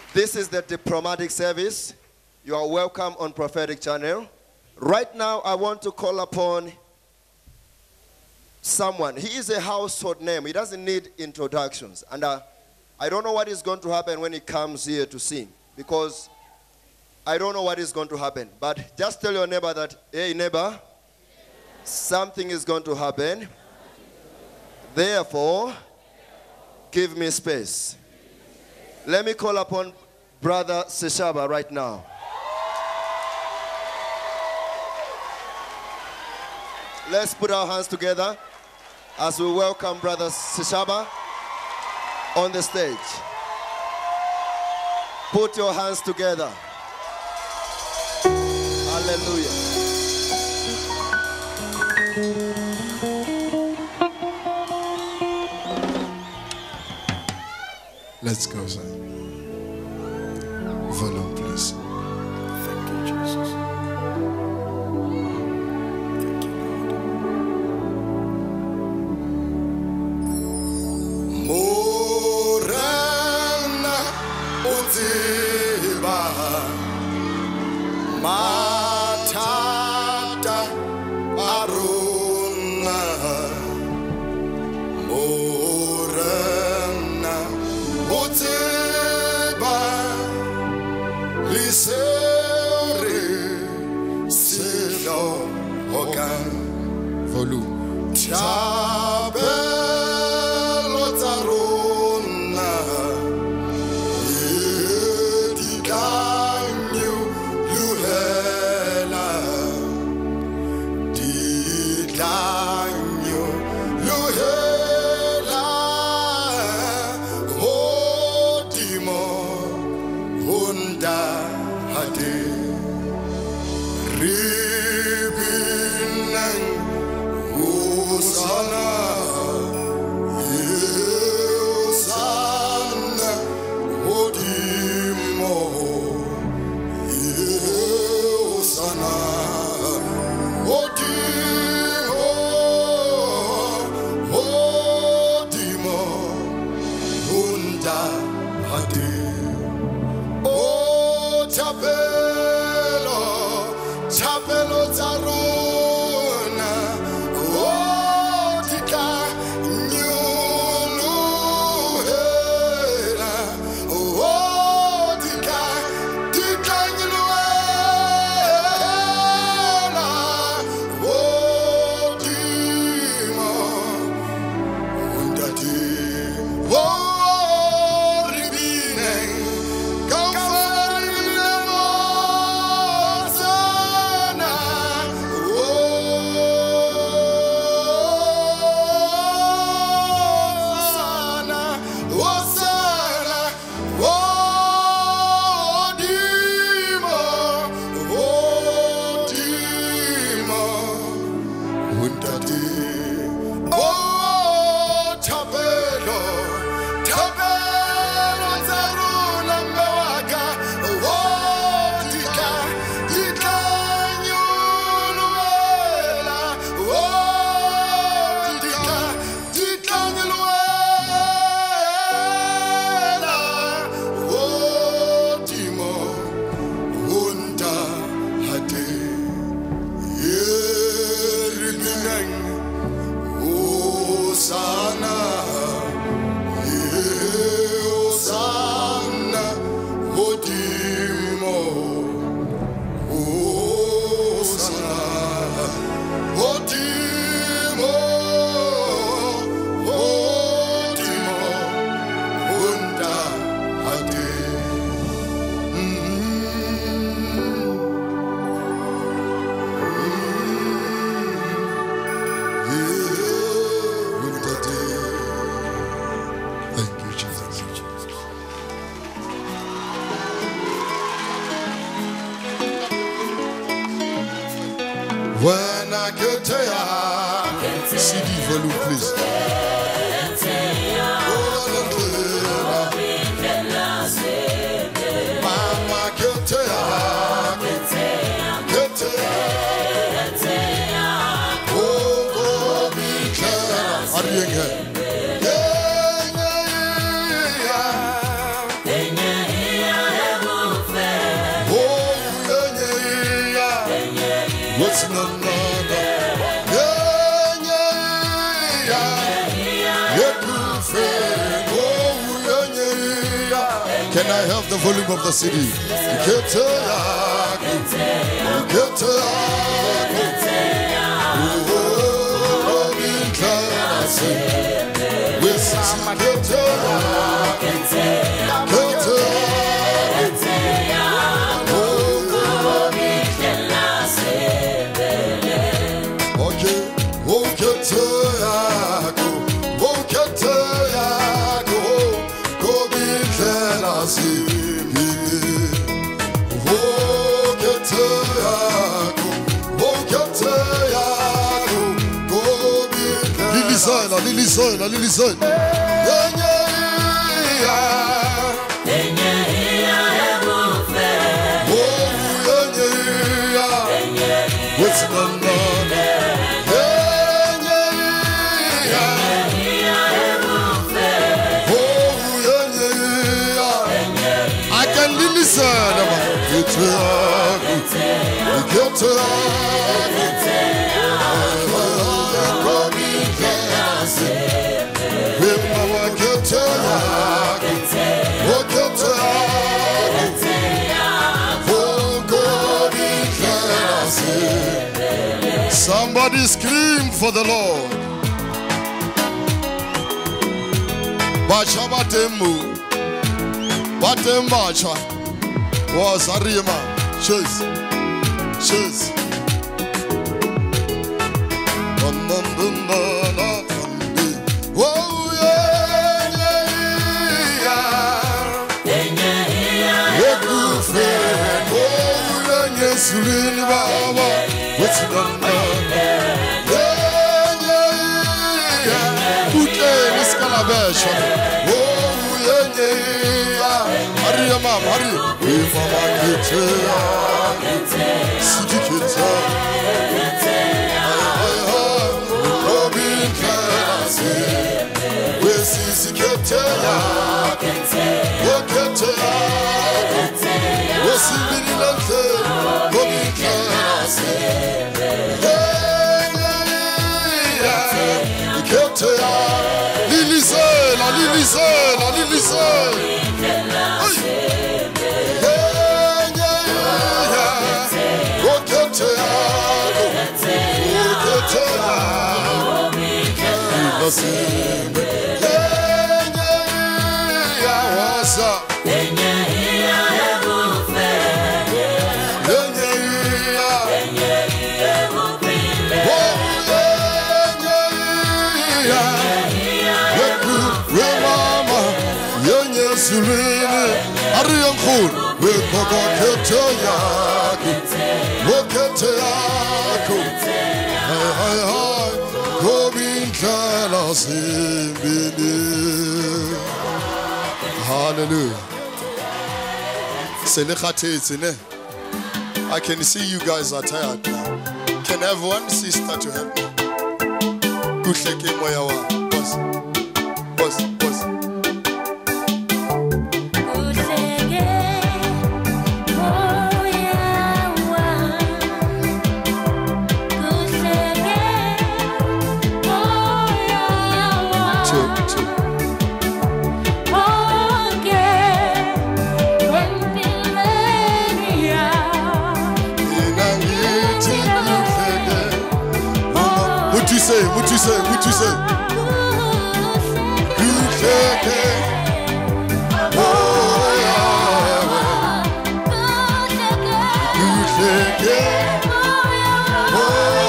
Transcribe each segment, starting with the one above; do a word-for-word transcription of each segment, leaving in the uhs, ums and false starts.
This is the diplomatic service. You are welcome on Prophetic Channel. Right now, I want to call upon someone. He is a household name. He doesn't need introductions. And uh, I don't know what is going to happen when he comes here to sing, because I don't know what is going to happen. But just tell your neighbor that, hey, neighbor, something is going to happen. Therefore, give me space. Let me call upon Brother Seshaba right now. Let's put our hands together as we welcome Brother Seshaba on the stage. Put your hands together. Hallelujah. Let's go, son. Volume, please. Thank you, Jesus. Thank you, Lord. Morana utiba matata aruna morana utiba lisere silo hokan volume tabelo taruna dikanyu luhela dikanyu luhela hodimo hunda hade ribinan usana usana hodimo usana hodimo hodimo hunda hade oh chapelo chapelo taruna oh tika nyulu hela oh tika tika nyulu hela oh dimo undati oh ribine When I get to ya, C D volume, please. Mama, get to ya, get to ya. Oh, go be careful. How do you get? Yeah, yeah, yeah. What's no no no? Can I have the volume of the C D? Lily Soil, Lily Soil. What's the I can Lily Soil. Somebody scream for the Lord. Bacha batemu, batem bacha. Was Arima, cheers, cheers. Oh yeah, yeah, yeah. Yeah, good friend. Oh yeah, Sulin Baba. What's the name? Yeah, yeah, yeah. Putte, Miss Calabash. Oh yeah, yeah. Hurry, mama, hurry. We mama get it. City kids. Hallelujah. I can see you guys are tired now. Can I have one sister to help me? Kusheke moyawa. Boss. Boss. Boss. What you say? What you say? What you say? You shake it. Oh yeah. You shake it. Oh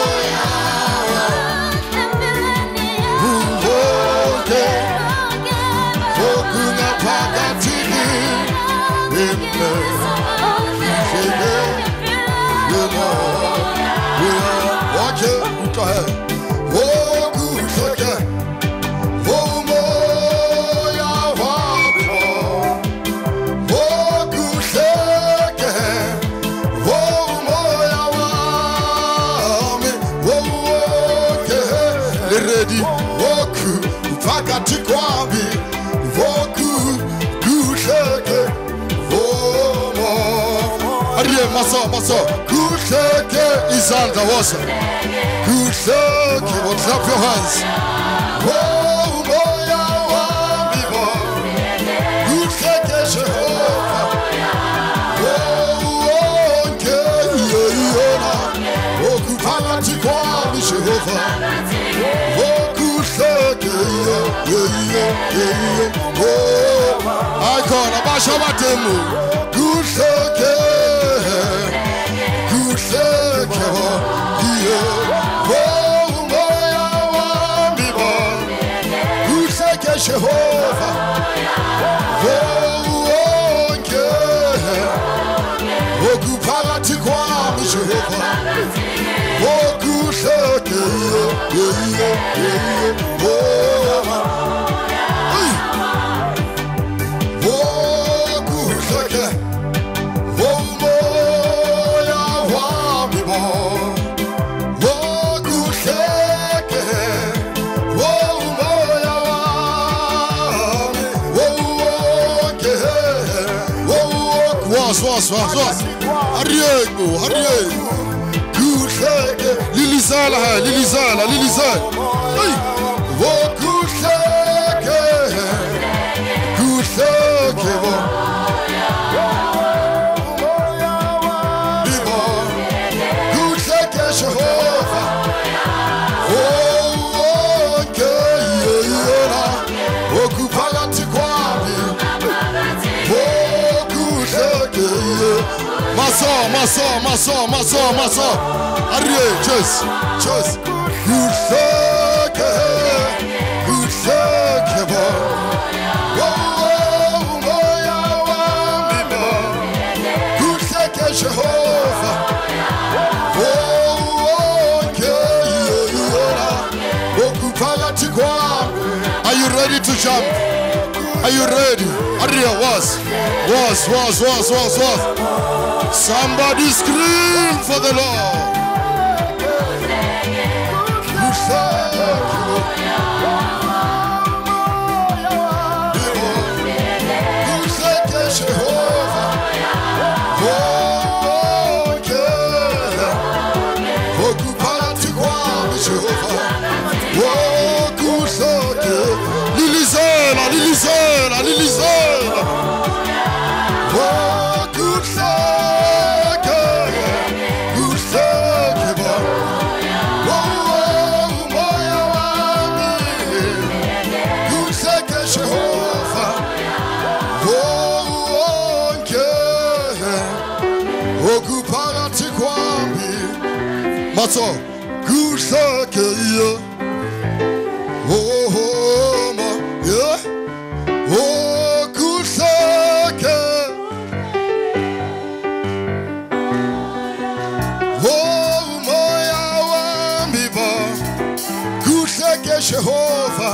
yeah. Move okay. Fokuna pakatini. Imne. You shake it. You know. Okay. Go ahead. Oh, good again. Oh, moya wabimo. Oh, good again. Oh, moya wami. Oh, okay. Ready. Oh, good. Fakati kwabi. Oh, good. Good again. Oh, moya. Ariye maso maso. Kuhleke izandla wosa. Kuhleke, well, clap your hands. Oh moya wami bo. Kuhleke Jehova. Oh onke yeyona. Okuphakathi kwami Jehova. Oh kuhleke yeyeye. Oh icon abasha batemu. Kuhleke. Kuhleke ho. Yeah. Oh moya wami bo. Kuhleke Jehova. Oh onke. Okuphakathi kwami Jehova. Oh kuhleke yeah yeah yeah oh oh kuhleke oh moya wami bo oh kuhleke oh moya wami oh ke oh was was was was Ariego Ariego Lilizala, Lilizala, Lilizala. Hey, oh, kuhleke, kuhleke, oh, bibo, kuhleke Jehova. Oh, okay, yeah, oh, kuphakathi kwami. Oh, kuhleke, maso, maso, maso, maso, maso. Ariye, just, just. Kuhleke, kuhleke bo. Oh, moya wami bo. Kuhleke Jehova. Oh, okay, yeah. Okuphakathi kwami. Are you ready to jump? Are you ready? Ariye, was, was, was, was, was, was. Somebody scream for the Lord. Lilizela, Lilizela, Lilizela. Oh, kuhleke, kuhleke bo. Oh, moya wami, kuhleke Jehova. Oh, onke, okuphakathi kwami. Matso, kuhleke yeah. Oh, ma, yeah. Oh, kuhleke. Oh, moya wami bo. Kuhleke Jehova.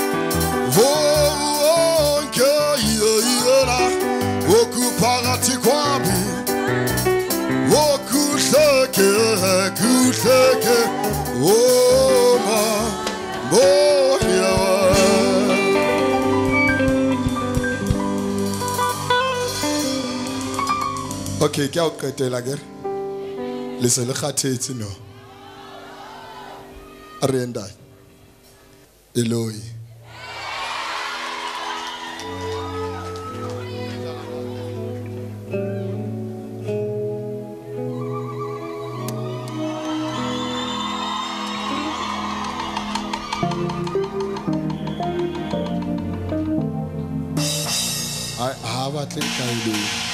Oh, onke yeyela. Okuphakathi kwami. Oh, kuhleke, kuhleke. Oh, ma, moya wami. Okay, kya o qetela ke? Le se le kgathetse no. Arenda. Eloi. I have a thing I do.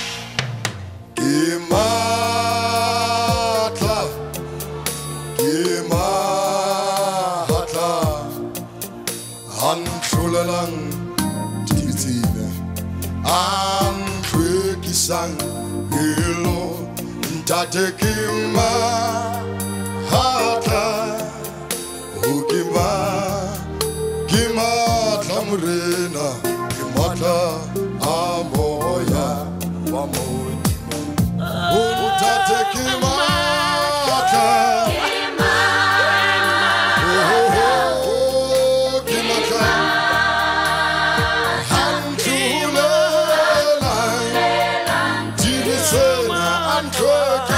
Gimatla, Gimatla, Hanchulang, Titine, Antrikisang, Hilo, Tatekima, Hatla, Ukima, Gimatla Murena, Gimatla, Amoya, Wamoy. Tatekima, oh, Kimaka, Hantulela, Tinisena, and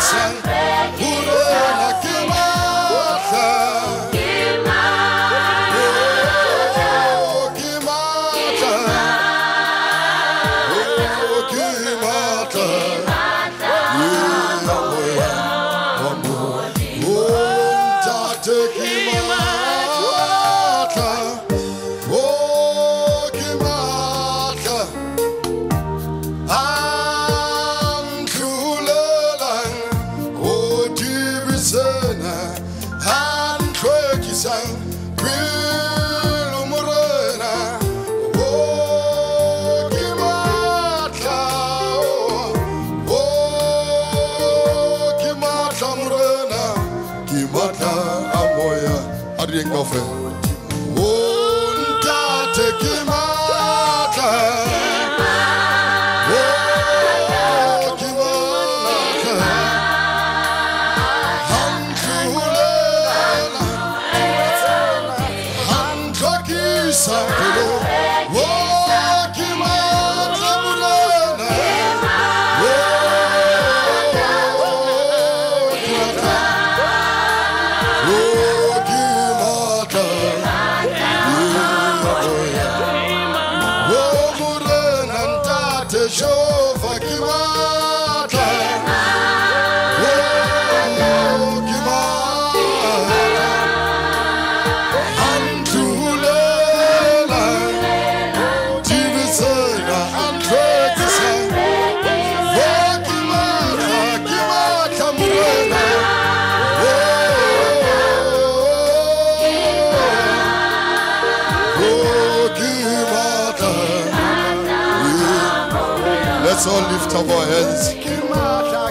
Let's all lift up our hands. Kimata,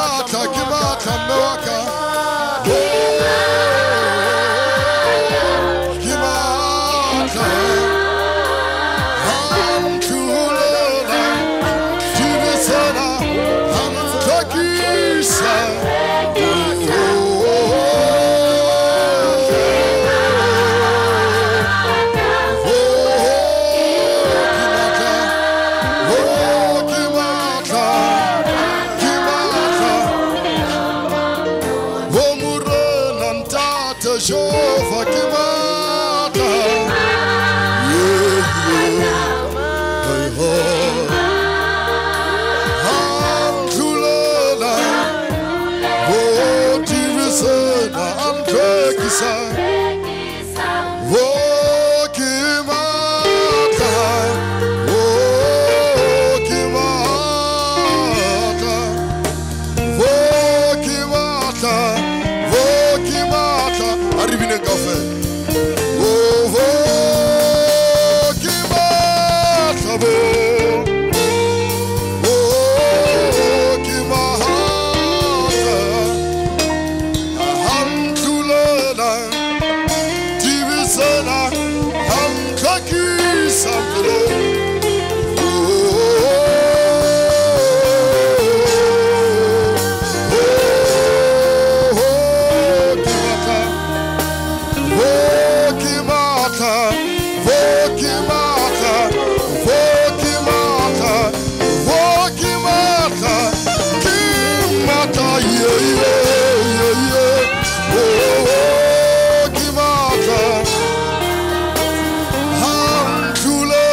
Kimata, Noaka. Kimata. Hamtulana. Tibisana. Hamtakisa. Jehovah Kimata, yeah, yeah, my heart. Hamtulana, oh, Tivisana, I'm Trekisa, oh, Kimata, oh, Kimata, oh, Kimata. Arrivine café. Oh, oh, Kimata, oh, Kimata, Hamtulana, Tivisana, Hamkaki Sample.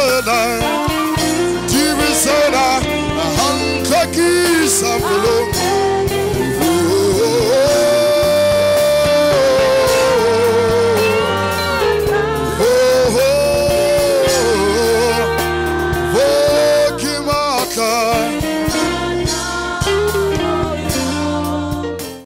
Sample.